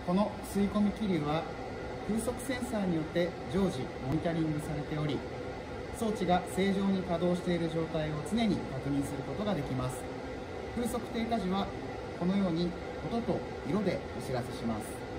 この吸い込み気流は風速センサーによって常時モニタリングされており、装置が正常に稼働している状態を常に確認することができます。風速低下時はこのように音と色でお知らせします。